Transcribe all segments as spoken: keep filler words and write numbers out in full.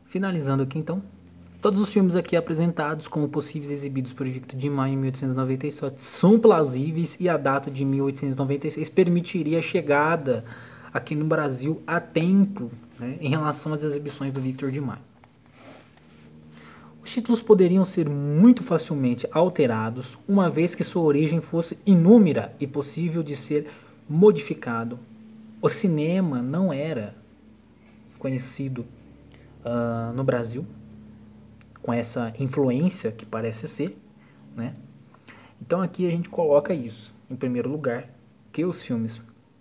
Finalizando aqui então, todos os filmes aqui apresentados como possíveis exibidos por Victor de Maio em mil oitocentos e noventa e sete são plausíveis e a data de mil oitocentos e noventa e seis permitiria a chegada aqui no Brasil a tempo, né, em relação às exibições do Victor de Maio. Os títulos poderiam ser muito facilmente alterados, uma vez que sua origem fosse inúmera e possível de ser modificado. O cinema não era conhecido uh, no Brasil, com essa influência que parece ser, né? Então aqui a gente coloca isso, em primeiro lugar, que os filmes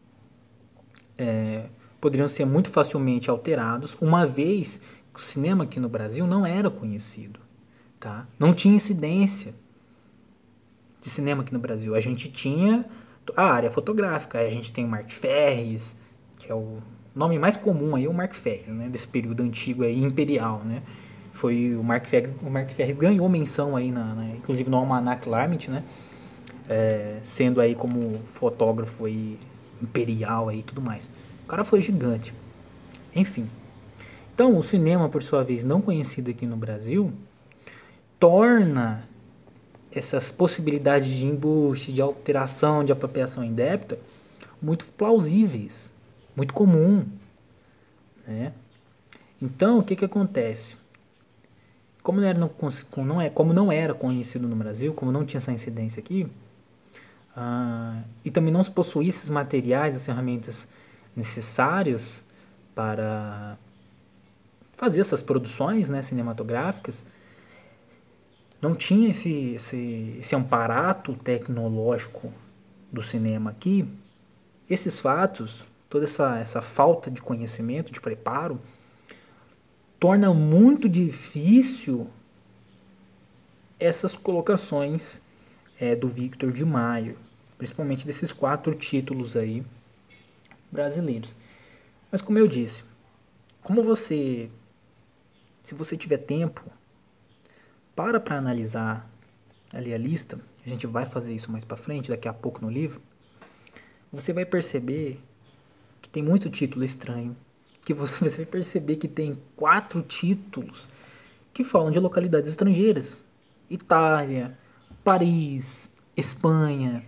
é, poderiam ser muito facilmente alterados, uma vez que o cinema aqui no Brasil não era conhecido, tá? Não tinha incidência de cinema aqui no Brasil. A gente tinha a área fotográfica, a gente tem o Marc Ferris, que é o nome mais comum aí, é o Marc Ferris, né? Desse período antigo aí, imperial, né? Foi o Marc Ferris, o Marc Ferris ganhou menção aí, na, na, inclusive no Almanac Larmit, né? É, sendo aí como fotógrafo aí, imperial aí e tudo mais. O cara foi gigante. Enfim. Então, o cinema, por sua vez, não conhecido aqui no Brasil, torna essas possibilidades de embuste, de alteração, de apropriação indébita muito plausíveis, muito comum, né? Então, o que que acontece? Como não era, não, não é, como não era conhecido no Brasil, como não tinha essa incidência aqui, ah, e também não se possuísse os materiais, as ferramentas necessárias para fazer essas produções, né, cinematográficas, não tinha esse, esse, esse amparato tecnológico do cinema aqui. Esses fatos, toda essa, essa falta de conhecimento, de preparo, torna muito difícil essas colocações é, do Victor de Maio, principalmente desses quatro títulos aí brasileiros. Mas como eu disse, como você, se você tiver tempo, para para analisar ali a lista, a gente vai fazer isso mais para frente, daqui a pouco no livro, você vai perceber que tem muito título estranho, que você vai perceber que tem quatro títulos que falam de localidades estrangeiras. Itália, Paris, Espanha,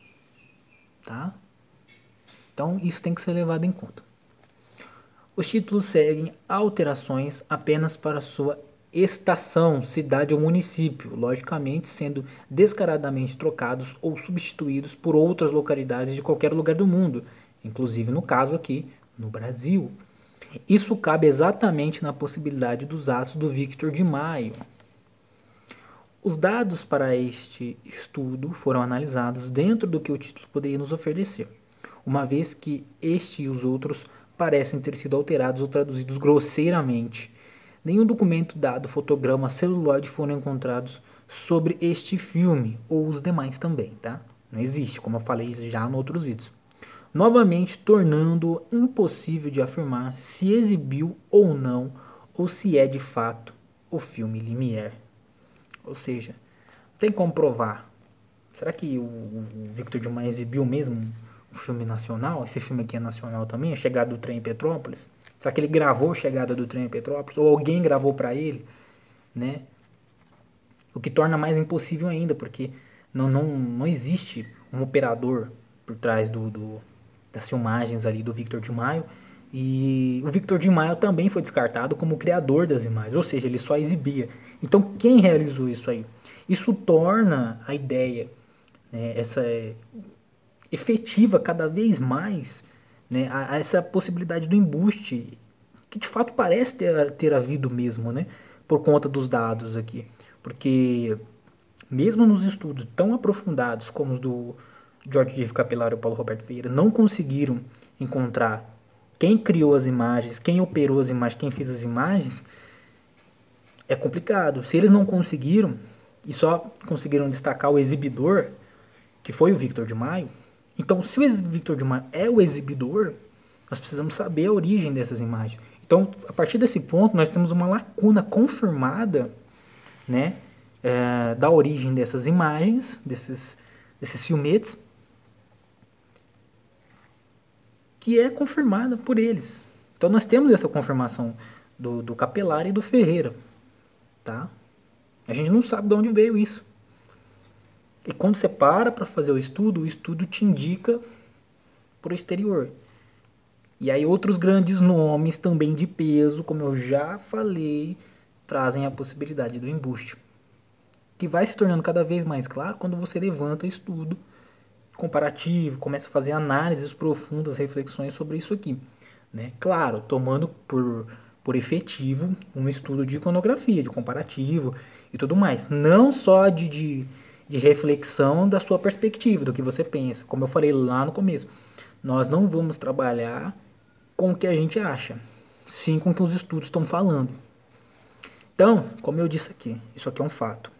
tá? Então isso tem que ser levado em conta. Os títulos seguem alterações apenas para sua estação, cidade ou município, logicamente sendo descaradamente trocados ou substituídos por outras localidades de qualquer lugar do mundo, inclusive no caso aqui, no Brasil. Isso cabe exatamente na possibilidade dos atos do Victor de Maio. Os dados para este estudo foram analisados dentro do que o título poderia nos oferecer, uma vez que este e os outros parecem ter sido alterados ou traduzidos grosseiramente. Nenhum documento, dado, fotograma, celuloide foram encontrados sobre este filme, ou os demais também, tá? Não existe, como eu falei já em outros vídeos. Novamente tornando impossível de afirmar se exibiu ou não, ou se é de fato o filme Lumière. Ou seja, tem como provar. Será que o, o Victor de Maio exibiu mesmo um filme nacional? Esse filme aqui é nacional também, A Chegada do Trem em Petrópolis? Será que ele gravou A Chegada do Trem em Petrópolis? Ou alguém gravou para ele? Né? O que torna mais impossível ainda, porque não, não, não existe um operador por trás do, do, das filmagens ali do Victor de Maio. E o Victor de Maio também foi descartado como criador das imagens, ou seja, ele só exibia. Então, quem realizou isso aí? Isso torna a ideia, né, essa efetiva cada vez mais, né, a, a essa possibilidade do embuste, que de fato parece ter, ter havido mesmo, né, por conta dos dados aqui. Porque mesmo nos estudos tão aprofundados como os do Jorge Divo Capelário e Paulo Roberto Vieira, não conseguiram encontrar quem criou as imagens, quem operou as imagens, quem fez as imagens. É complicado. Se eles não conseguiram, e só conseguiram destacar o exibidor, que foi o Victor de Maio, então se o Victor de Maio é o exibidor, nós precisamos saber a origem dessas imagens. Então, a partir desse ponto, nós temos uma lacuna confirmada, né, é, da origem dessas imagens, desses, desses filmetes, que é confirmada por eles. Então nós temos essa confirmação do, do Capelari e do Ferreira, tá? A gente não sabe de onde veio isso. E quando você para para fazer o estudo, o estudo te indica para o exterior. E aí outros grandes nomes também de peso, como eu já falei, trazem a possibilidade do embuste. Que vai se tornando cada vez mais claro quando você levanta estudo comparativo, começa a fazer análises profundas, reflexões sobre isso aqui. Né? Claro, tomando por, por efetivo um estudo de iconografia, de comparativo e tudo mais. Não só de, de, de reflexão da sua perspectiva, do que você pensa. Como eu falei lá no começo, nós não vamos trabalhar com o que a gente acha, sim com o que os estudos estão falando. Então, como eu disse aqui, isso aqui é um fato.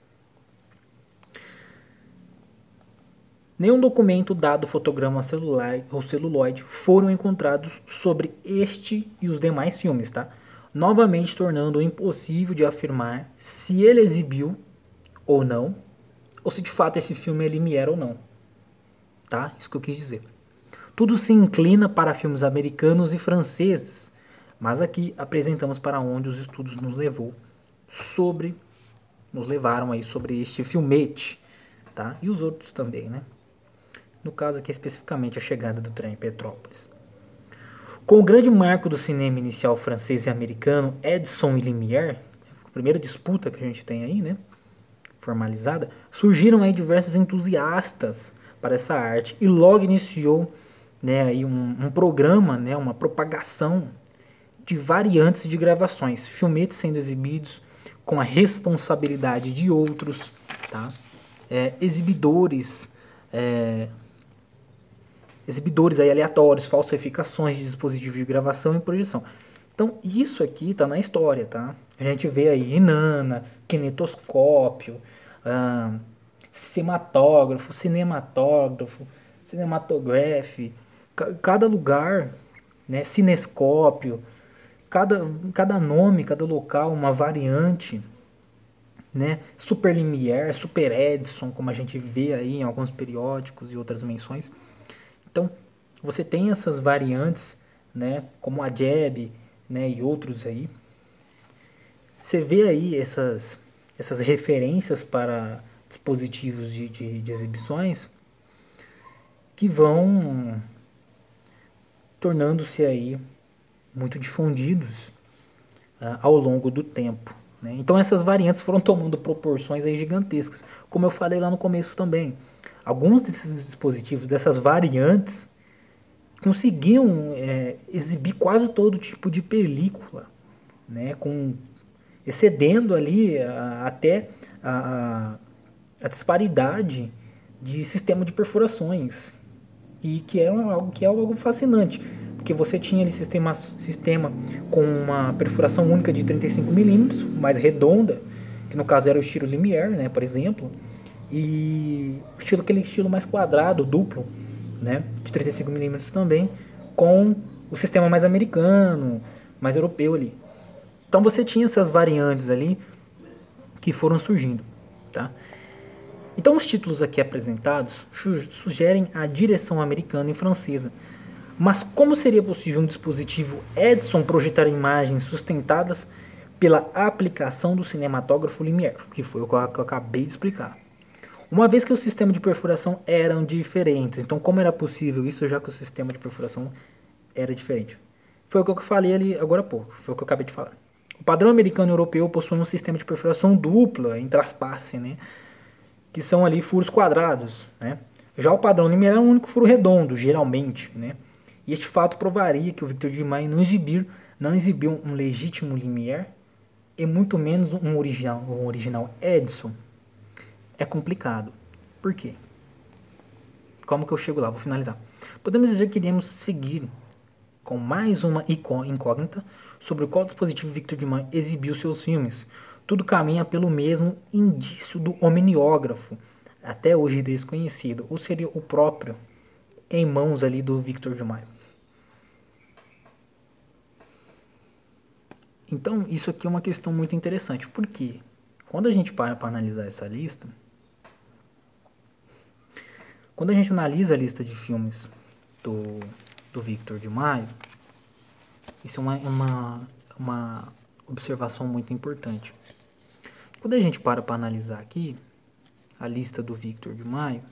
Nenhum documento, dado, fotograma celular ou celuloide foram encontrados sobre este e os demais filmes, tá? Novamente tornando impossível de afirmar se ele exibiu ou não, ou se de fato esse filme é Lumière ou não, tá? Isso que eu quis dizer. Tudo se inclina para filmes americanos e franceses, mas aqui apresentamos para onde os estudos nos levou sobre, nos levaram aí sobre este filmete, tá? E os outros também, né? No caso aqui especificamente a chegada do trem em Petrópolis. Com o grande marco do cinema inicial francês e americano, Edison e Lumière, a primeira disputa que a gente tem aí, né, formalizada, surgiram aí diversos entusiastas para essa arte e logo iniciou, né, aí um, um programa, né, uma propagação de variantes de gravações, filmetes sendo exibidos com a responsabilidade de outros, tá? É, exibidores, é, exibidores aí aleatórios, falsificações de dispositivos de gravação e projeção. Então, isso aqui tá na história, tá? A gente vê aí Inanna, kinetoscópio, ah, cinematógrafo, cinematógrafo, cinematography, cada lugar, né, cinescópio, cada, cada nome, cada local, uma variante, né? Super Lumière, Super Edison, como a gente vê aí em alguns periódicos e outras menções. Então, você tem essas variantes, né, como a Jeb, né, e outros aí. Você vê aí essas, essas referências para dispositivos de, de, de exibições que vão tornando-se aí muito difundidos uh, ao longo do tempo. Né? Então essas variantes foram tomando proporções aí gigantescas, como eu falei lá no começo também. Alguns desses dispositivos, dessas variantes, conseguiam é, exibir quase todo tipo de película, né, com, excedendo ali a, até a, a disparidade de sistema de perfurações, e que é algo que é algo fascinante, porque você tinha ali sistema, sistema com uma perfuração única de trinta e cinco milímetros, mais redonda, que no caso era o estilo Lumière, né, por exemplo, e o estilo, aquele estilo mais quadrado, duplo, né, de trinta e cinco milímetros também, com o sistema mais americano, mais europeu ali. Então você tinha essas variantes ali que foram surgindo, tá? Então os títulos aqui apresentados sugerem a direção americana e francesa. Mas como seria possível um dispositivo Edison projetar imagens sustentadas pela aplicação do cinematógrafo Lumière, que foi o que eu acabei de explicar? Uma vez que o sistema de perfuração eram diferentes, então como era possível isso, já que o sistema de perfuração era diferente? Foi o que eu falei ali agora há pouco, foi o que eu acabei de falar. O padrão americano e europeu possui um sistema de perfuração dupla em traspasse, né? Que são ali furos quadrados, né? Já o padrão Lumière é um único furo redondo, geralmente, né? E este fato provaria que o Victor de Maille não exibir, não exibiu um legítimo Lumière e muito menos um original, um original Edison. É complicado. Por quê? Como que eu chego lá? Vou finalizar. Podemos dizer que iremos seguir com mais uma incógnita sobre qual dispositivo Victor de Maille exibiu seus filmes. Tudo caminha pelo mesmo indício do omniógrafo, até hoje desconhecido, ou seria o próprio, em mãos ali do Victor de Maille. Então, isso aqui é uma questão muito interessante. Por quê? Quando a gente para para analisar essa lista, quando a gente analisa a lista de filmes do, do Victor de Maille, isso é uma, uma, uma observação muito importante. Quando a gente para para analisar aqui a lista do Victor de Maio,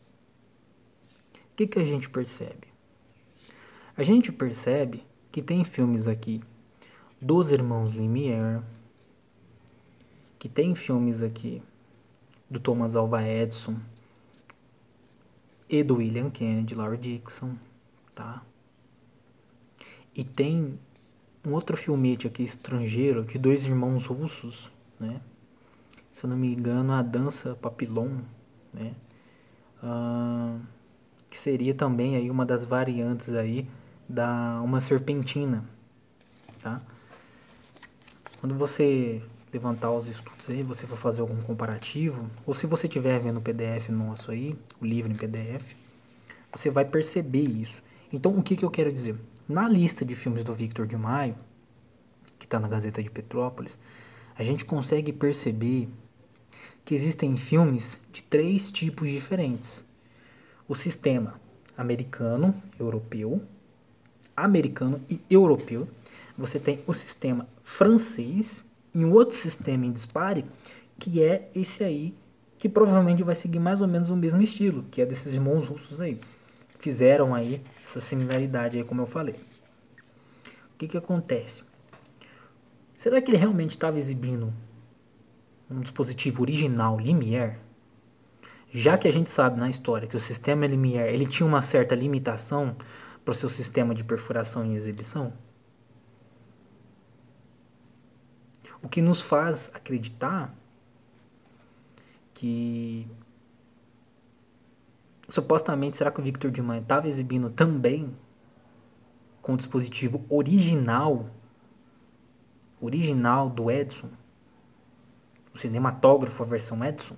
o que, que a gente percebe? A gente percebe que tem filmes aqui dos irmãos Lumière, que tem filmes aqui do Thomas Alva Edison e do William Kennedy, Laurie Dixon, tá? E tem um outro filmete aqui estrangeiro de dois irmãos russos, né? Se eu não me engano, A Dança Papillon, né? Ah, que seria também aí uma das variantes aí da Uma Serpentina, tá? Quando você levantar os estudos aí, você for fazer algum comparativo, ou se você estiver vendo o P D F nosso aí, o livro em P D F, você vai perceber isso. Então, o que, que eu quero dizer? Na lista de filmes do Victor de Maio, que está na Gazeta de Petrópolis, a gente consegue perceber que existem filmes de três tipos diferentes. O sistema americano, europeu, americano e europeu. Você tem o sistema francês e um outro sistema em dispare, que é esse aí, que provavelmente vai seguir mais ou menos o mesmo estilo, que é desses irmãos russos aí. Fizeram aí essa similaridade aí, como eu falei. O que que acontece? Será que ele realmente estava exibindo um dispositivo original Lumière? Já que a gente sabe na história que o sistema Lumière ele tinha uma certa limitação para o seu sistema de perfuração e exibição, o que nos faz acreditar que supostamente, será que o Victor de Maio estava exibindo também com o dispositivo original, original do Edison, o cinematógrafo, a versão Edison?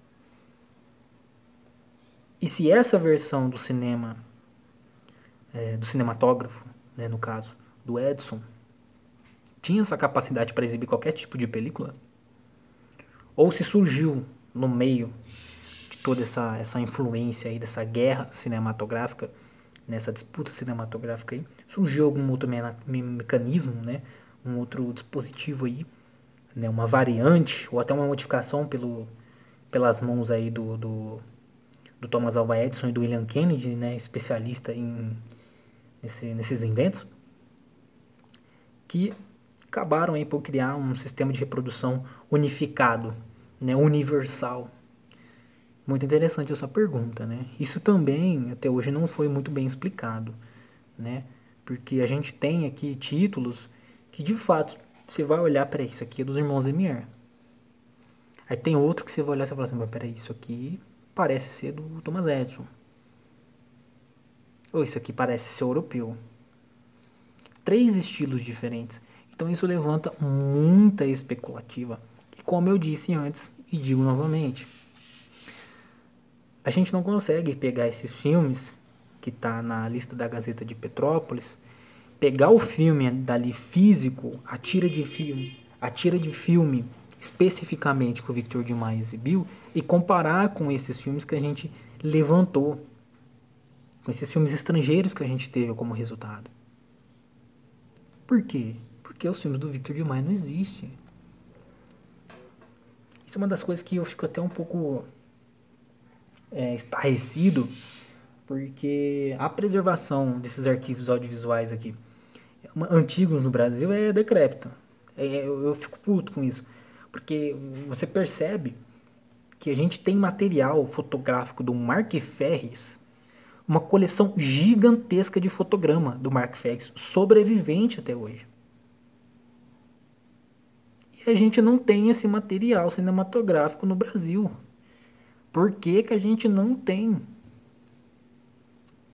E se essa versão do cinema, é, do cinematógrafo, né, no caso, do Edison, tinha essa capacidade para exibir qualquer tipo de película? Ou se surgiu no meio de toda essa, essa influência aí, dessa guerra cinematográfica, nessa disputa cinematográfica aí, surgiu algum outro me mecanismo, né, um outro dispositivo aí, né, uma variante, ou até uma modificação pelo, pelas mãos aí do, do, do Thomas Alva Edison e do William Kennedy, né, especialista em, nesse, nesses inventos, que acabaram aí por criar um sistema de reprodução unificado, né, universal. Muito interessante essa pergunta, né? Isso também, até hoje, não foi muito bem explicado, né? Porque a gente tem aqui títulos que, de fato, você vai olhar para isso aqui é dos irmãos Lumière. Aí tem outro que você vai olhar e você vai falar assim, mas peraí, isso aqui parece ser do Thomas Edison. Ou isso aqui parece ser europeu. Três estilos diferentes. Então isso levanta muita especulativa. E como eu disse antes, e digo novamente, a gente não consegue pegar esses filmes que tá na lista da Gazeta de Petrópolis, pegar o filme dali físico, a tira de filme, a tira de filme especificamente que o Victor de Maio exibiu e comparar com esses filmes que a gente levantou, com esses filmes estrangeiros que a gente teve como resultado. Por quê? Porque os filmes do Victor de Maio não existem. Isso é uma das coisas que eu fico até um pouco é, estarrecido, porque a preservação desses arquivos audiovisuais aqui, antigos no Brasil, é decrépita. É, eu, eu fico puto com isso, porque você percebe que a gente tem material fotográfico do Mark Ferris, uma coleção gigantesca de fotograma do Mark Ferris, sobrevivente até hoje. E a gente não tem esse material cinematográfico no Brasil. Por que que a gente não tem?